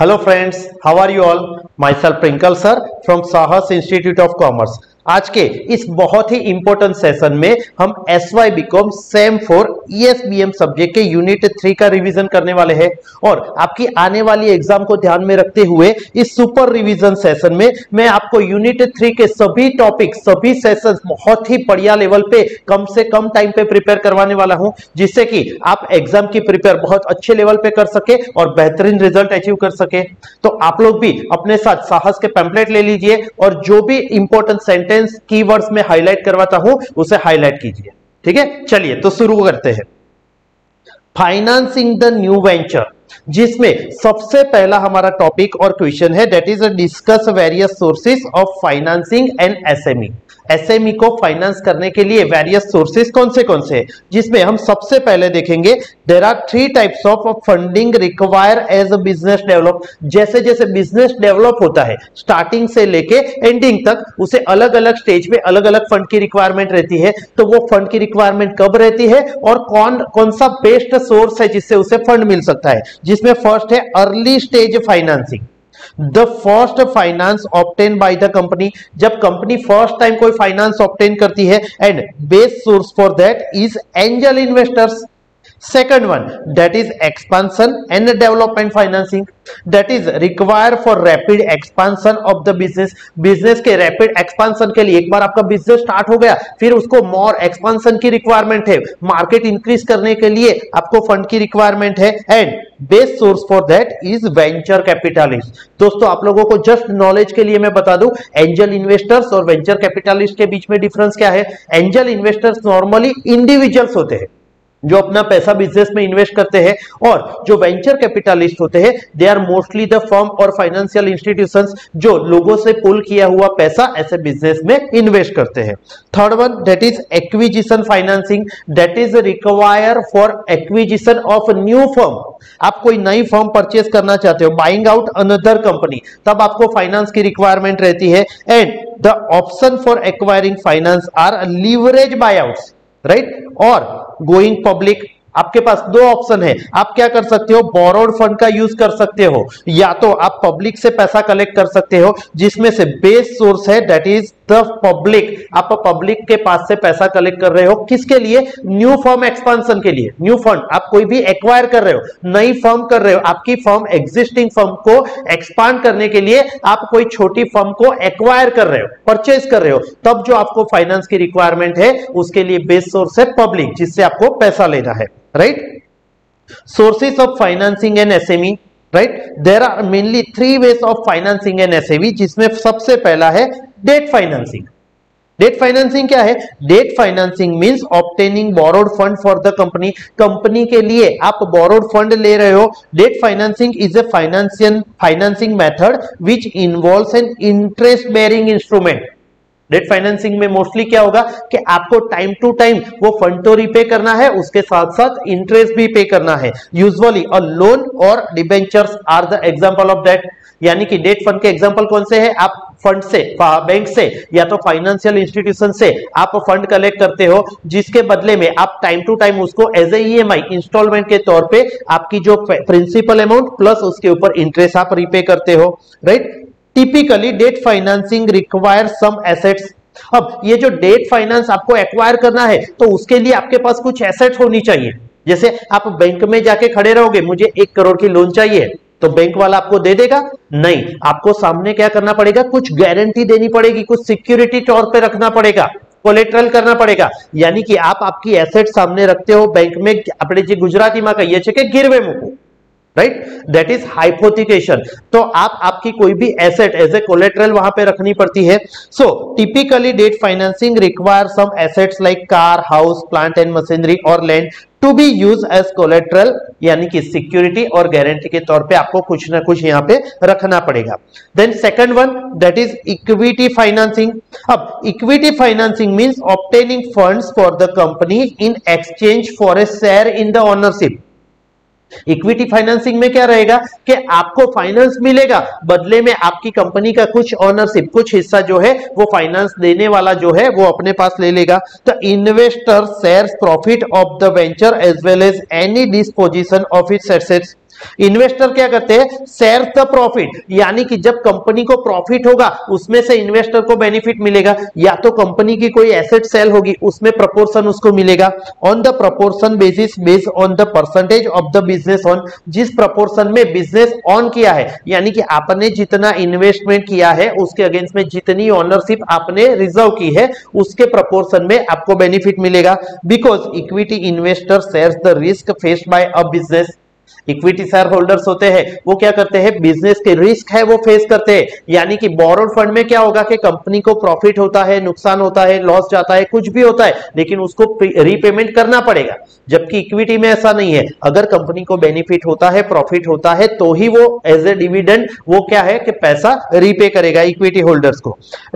Hello friends, how are you all? Myself Prinkle sir from Sahas Institute of Commerce. आज के इस बहुत ही important session में हम SY BCom sem for ESBM subject के unit 3 का रिवीजन करने वाले हैं और आपकी आने वाली एग्जाम को ध्यान में रखते हुए इस सुपर रिवीजन सेशन में मैं आपको यूनिट 3 के सभी टॉपिक सभी सेशंस बहुत ही बढ़िया लेवल पे कम से कम टाइम पे प्रिपेयर करवाने वाला हूं, जिससे कि आप एग्जाम की प्रिपेयर बहुत अच्छे लेवल पे कर सके और बेहतरीन रिजल्ट अचीव कर सके। तो आप लोग भी अपने साथ साहस के पैम्पलेट ले लीजिए और जो भी इंपॉर्टेंट सेंटेंस कीवर्ड्स में हाईलाइट करवाता हूं उसे हाईलाइट कीजिए। ठीक है, चलिए तो शुरू करते हैं। फाइनेंसिंग द न्यू वेंचर, जिसमें सबसे पहला हमारा टॉपिक और क्वेश्चन है that is discuss various sources of financing and SME. SME को फाइनेंस करने के लिए वेरियस सोर्सेस कौन से हैं, जिसमें हम सबसे पहले देखेंगे there are 3 types of funding require as a business develop. जैसे जैसे बिजनेस डेवलप होता है स्टार्टिंग से लेके एंडिंग तक उसे अलग अलग स्टेज पे अलग अलग फंड की रिक्वायरमेंट रहती है। तो वो फंड की रिक्वायरमेंट कब रहती है और कौन सा बेस्ट सोर्स है जिससे उसे फंड मिल सकता है, जिसमें फर्स्ट है early stage financing. The first finance obtain by the company, जब कंपनी फर्स्ट टाइम कोई फाइनेंस ऑब्टेन करती है and best source for that is angel investors. Second one, that is expansion and development financing, that is required for rapid expansion of the business। business के rapid expansion के लिए, एक बार आपका business start हो गया फिर उसको more expansion की requirement है, market increase करने के लिए आपको fund की requirement है and best source for that is venture capitalist। दोस्तों आप लोगों को just knowledge के लिए मैं बता दूं angel investors और venture capitalist के बीच में difference क्या है। angel investors normally individuals होते हैं जो अपना पैसा बिजनेस में इन्वेस्ट करते हैं और जो वेंचर कैपिटलिस्ट होते हैं they are mostly the firm और फाइनेंशियल इंस्टीट्यूशंस जो लोगों से पुल किया हुआ पैसा ऐसे बिजनेस में इन्वेस्ट करते हैं। Third one that is acquisition financing, that is require for acquisition of new firm. आप कोई नई फर्म परचेज करना चाहते हो, बाइंग आउट अनदर कंपनी, तब आपको फाइनेंस की रिक्वायरमेंट रहती है and the option for acquiring finance are leverage buyouts, right, और गोइंग पब्लिक। आपके पास 2 ऑप्शन है, आप क्या कर सकते हो, बोरोड फंड का यूज कर सकते हो या तो आप पब्लिक से पैसा कलेक्ट कर सकते हो, जिसमें से बेस्ट सोर्स है दैट इज द पब्लिक। आप पब्लिक के पास से पैसा कलेक्ट कर रहे हो किसके लिए, न्यू फर्म एक्सपांशन के लिए। न्यू फंड आप कोई भी एक्वायर कर रहे हो, नई फर्म कर रहे हो, आपकी फर्म एग्जिस्टिंग फर्म को एक्सपांड करने के लिए आप कोई छोटी फर्म को एक्वायर कर रहे हो, परचेज कर रहे हो, तब जो आपको फाइनेंस की रिक्वायरमेंट है उसके लिए बेस्ट सोर्स है पब्लिक, जिससे आपको पैसा लेना है, right. Sources of financing and SME, right, there are mainly 3 ways of financing and SME, जिसमें सबसे पहला है डेट फाइनेंसिंग। डेट फाइनेंसिंग क्या है, debt financing means obtaining borrowed fund for the company. Company के लिए आप बोरोड फंड ले रहे हो। Debt financing is a financing method which involves an interest bearing instrument. Debt financing में मोस्टली क्या होगा कि आपको टाइम टू टाइम वो फंड तो रीपे करना है, उसके साथ साथ इंटरेस्ट भी पे करना है। यूजुअली अ लोन और debentures are the example of that. यानी कि डेट फंड के एग्जांपल कौन से हैं, आप फंड से, बैंक से या तो फाइनेंशियल इंस्टीट्यूशन से आप फंड कलेक्ट करते हो, जिसके बदले में आप टाइम टू टाइम उसको एज ए ईएमआई इंस्टॉलमेंट के तौर पे आपकी जो प्रिंसिपल अमाउंट प्लस उसके ऊपर इंटरेस्ट आप रीपे करते हो, right. Typically debt financing require some assets. अब ये जो डेट फाइनेंस आपको एक्वायर करना है तो उसके लिए आपके पास कुछ एसेट होनी चाहिए। जैसे आप बैंक में जाके खड़े रहोगे, मुझे 1 करोड़ की लोन चाहिए, तो बैंक वाला आपको दे देगा? नहीं, आपको सामने क्या करना पड़ेगा, कुछ गारंटी देनी पड़ेगी, कुछ सिक्योरिटी तौर पे रखना पड़ेगा, कोलेट्रल करना पड़ेगा। यानी कि आप आपकी एसेट सामने रखते हो बैंक में, अपने जी गुजराती में कहिए छे के गिरवे मूको, राइट, दैट इज हाइपोथिकेशन। तो आप आपकी कोई भी एसेट एज ए कोलेट्रल वहां पे रखनी पड़ती है। So typically debt financing require some assets like car, house, plant and machinery और land to be use as collateral, यानी कि सिक्योरिटी और गारंटी के तौर पे आपको कुछ ना कुछ यहां पे रखना पड़ेगा। Then second one that is equity financing. अब equity financing means obtaining funds for the company in exchange for a share in the ownership. Equity financing में क्या रहेगा कि आपको फाइनेंस मिलेगा, बदले में आपकी कंपनी का कुछ ओनरशिप, कुछ हिस्सा जो है वो फाइनेंस देने वाला जो है वो अपने पास ले लेगा। तो investor shares profit of the venture as well as any disposition of its assets. Investor क्या करते हैं, शेयर द प्रॉफिट, यानी कि जब कंपनी को प्रॉफिट होगा उसमें से इन्वेस्टर को बेनिफिट मिलेगा, या तो कंपनी की कोई एसेट सेल होगी उसमें प्रपोर्शन उसको मिलेगा, on the proportion basis based on the percentage of the business own, जिस प्रपोर्शन में बिजनेस ऑन किया है, यानी कि आपने जितना इन्वेस्टमेंट किया है उसके अगेंस्ट में जितनी ओनरशिप आपने रिजर्व की है उसके प्रपोर्शन में आपको बेनिफिट मिलेगा। Because equity investor shares the risk faced by a business, equity share holders होते हैं वो क्या करते हैं, बिजनेस के रिस्क है वो फेस करते हैं, यानी कि बोरोड फंड में क्या होगा कि कंपनी को प्रॉफिट होता है, नुकसान होता है, लॉस जाता है, कुछ भी होता है, लेकिन उसको रीपेमेंट करना पड़ेगा, जबकि इक्विटी में ऐसा नहीं है। अगर कंपनी को बेनिफिट होता है, प्रॉफिट होता है, तो ही वो एज ए डिविडेंड वो क्या है कि पैसा रीपे करेगा इक्विटी होल्डर्स को।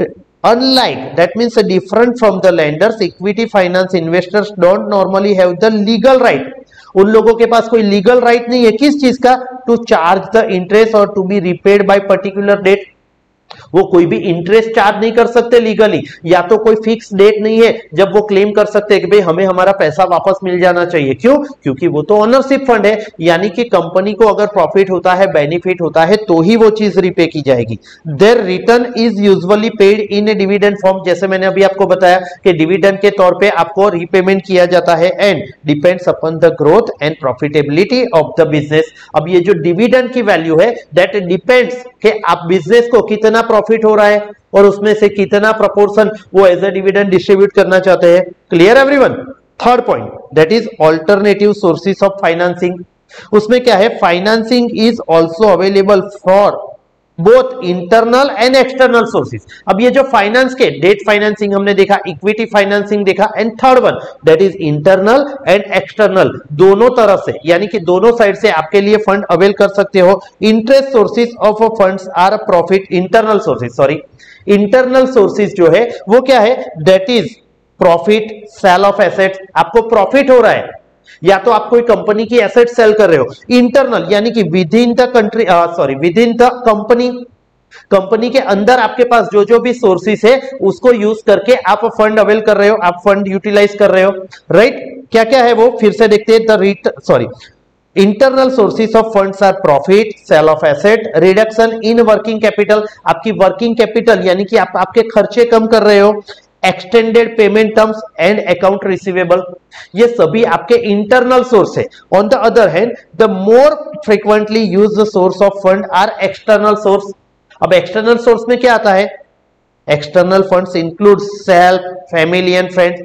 Unlike, that means different from the lenders, equity finance investors don't normally have the legal right. उन लोगों के पास कोई लीगल राइट नहीं है किस चीज का, टू चार्ज द इंटरेस्ट और to be repaid by particular debt. वो कोई भी इंटरेस्ट चार्ज नहीं कर सकते लीगली, या तो कोई फिक्स डेट नहीं है जब वो क्लेम कर सकते हैं कि भाई हमें हमारा पैसा वापस मिल जाना चाहिए। क्यों? क्योंकि वो तो ओनरशिप फंड है, यानी कि कंपनी को अगर प्रॉफिट होता है, बेनिफिट होता है, तो ही वो चीज रिपे की जाएगी। Their return is usually paid in a dividend form, जैसे मैंने अभी आपको बताया कि डिविडेंड के तौर पे आपको रीपेमेंट किया जाता है, and depends upon the growth and profitability of the business. अब ये जो डिविडेंड की वैल्यू है दैट डिपेंड्स कि आप बिजनेस को कितना प्रॉफिट हो रहा है और उसमें से कितना प्रोपोर्शन वो एज ए डिविडेंड डिस्ट्रीब्यूट करना चाहते हैं। Clear everyone? Third point that is alternative sources of financing. उसमें क्या है, financing is also available for both internal and external sources. अब ये जो फाइनेंस के डेट फाइनेंसिंग हमने देखा, इक्विटी फाइनेंसिंग देखा, and third one that is internal and external, दोनों तरफ से, यानी कि दोनों साइड से आपके लिए फंड अवेल कर सकते हो। Interest sources of funds are profit, internal sources, sorry internal sources जो है वो क्या है, that is profit, sale of assets, आपको प्रॉफिट हो रहा है या तो आप कोई कंपनी की एसेट सेल कर रहे हो। इंटरनल यानी कि within the country, sorry within the company, company के अंदर आपके पास जो जो भी सोर्सेस है उसको यूज करके आप फंड अवेल कर रहे हो, आप फंड यूटिलाइज कर रहे हो, राइट? क्या क्या है वो फिर से देखते हैं। The internal sources of funds are profit, sale of asset, reduction in working capital, आपकी वर्किंग कैपिटल यानी कि आप आपके खर्चे कम कर रहे हो, extended payment terms and account receivable, ये सभी आपके इंटरनल सोर्स है। On the other hand the more frequently used source of fund are external source. अब एक्सटर्नल सोर्स में क्या आता है, external funds include self, family and friends.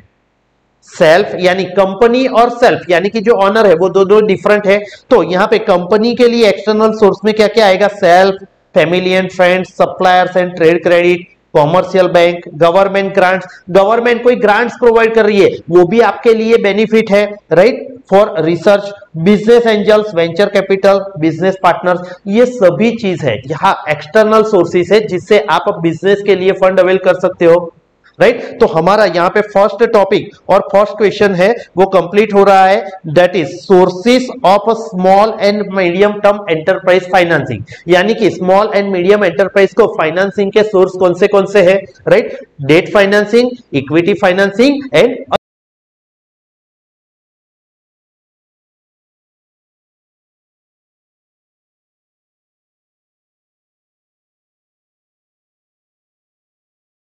Self यानी कंपनी और सेल्फ यानी कि जो ऑनर है वो दो डिफरेंट है, तो यहां पे कंपनी के लिए एक्सटर्नल सोर्स में क्या क्या आएगा, self, family and friends, suppliers and trade credit, commercial bank, government grants, government कोई ग्रांट्स प्रोवाइड कर रही है वो भी आपके लिए बेनिफिट है, right? For research, business angels, venture capital, business partners, ये सभी चीज है यहाँ एक्सटर्नल सोर्सेस है जिससे आप बिजनेस के लिए फंड अवेल कर सकते हो, राइट? तो हमारा यहाँ पे फर्स्ट टॉपिक और फर्स्ट क्वेश्चन है वो कंप्लीट हो रहा है, that is sources of small and medium term enterprise financing, यानी कि स्मॉल एंड मीडियम एंटरप्राइज को फाइनेंसिंग के सोर्स कौन से है, right? Debt financing, equity financing and